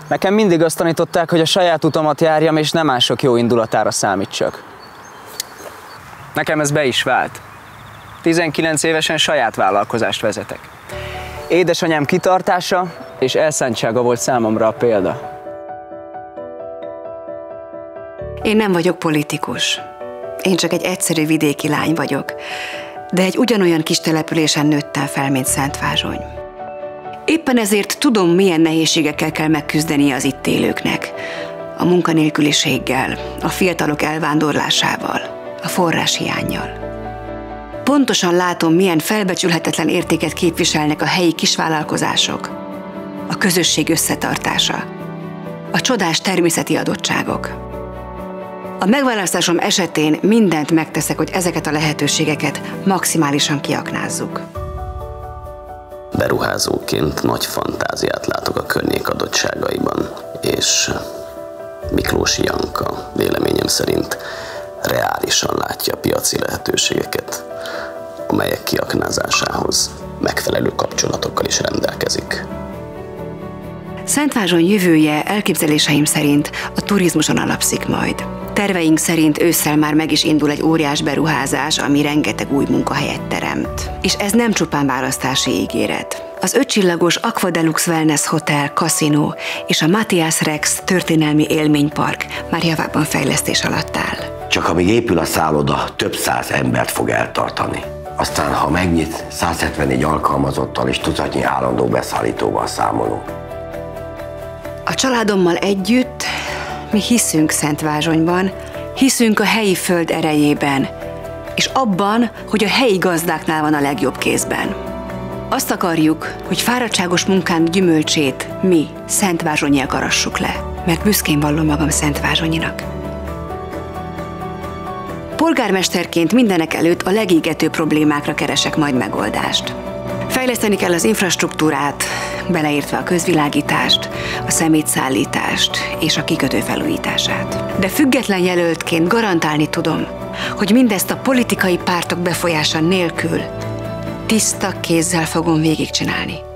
Nekem mindig azt tanították, hogy a saját utamat járjam, és nem mások jó indulatára számítsak. Nekem ez be is vált. 19 évesen saját vállalkozást vezetek. Édesanyám kitartása és elszántsága volt számomra a példa. Én nem vagyok politikus. Én csak egy egyszerű vidéki lány vagyok, de egy ugyanolyan kis településen nőttem fel, mint Szentvázsony. Éppen ezért tudom, milyen nehézségekkel kell megküzdenie az itt élőknek. A munkanélküliséggel, a fiatalok elvándorlásával, a forráshiánnyal. Pontosan látom, milyen felbecsülhetetlen értéket képviselnek a helyi kisvállalkozások, a közösség összetartása, a csodás természeti adottságok. A megválasztásom esetén mindent megteszek, hogy ezeket a lehetőségeket maximálisan kiaknázzuk. Beruházóként nagy fantáziát látok a környék adottságaiban, és Miklósi Janka véleményem szerint reálisan látja a piaci lehetőségeket, amelyek kiaknázásához megfelelő kapcsolatokkal is rendelkezik. Szentvázsony jövője elképzeléseim szerint a turizmuson alapszik majd. Terveink szerint ősszel már meg is indul egy óriás beruházás, ami rengeteg új munkahelyet teremt. És ez nem csupán választási ígéret. Az 5 csillagos Aqua Deluxe Wellness Hotel, Casino és a Matthias Rex történelmi élménypark már javában fejlesztés alatt áll. Csak amíg épül a szálloda, több száz embert fog eltartani. Aztán, ha megnyit, 174 alkalmazottal és tucatnyi állandó beszállítóval számolunk. A családommal együtt mi hiszünk Szentvázsonyban, hiszünk a helyi föld erejében, és abban, hogy a helyi gazdáknál van a legjobb kézben. Azt akarjuk, hogy fáradtságos munkánk gyümölcsét mi, szentvázsonyiak arassuk le, mert büszkén vallom magam Szentvázsonyinak. Polgármesterként mindenek előtt a legégető problémákra keresek majd megoldást. Fejleszteni kell az infrastruktúrát, beleértve a közvilágítást, a szemétszállítást és a kikötő felújítását. De független jelöltként garantálni tudom, hogy mindezt a politikai pártok befolyása nélkül tiszta kézzel fogom végigcsinálni.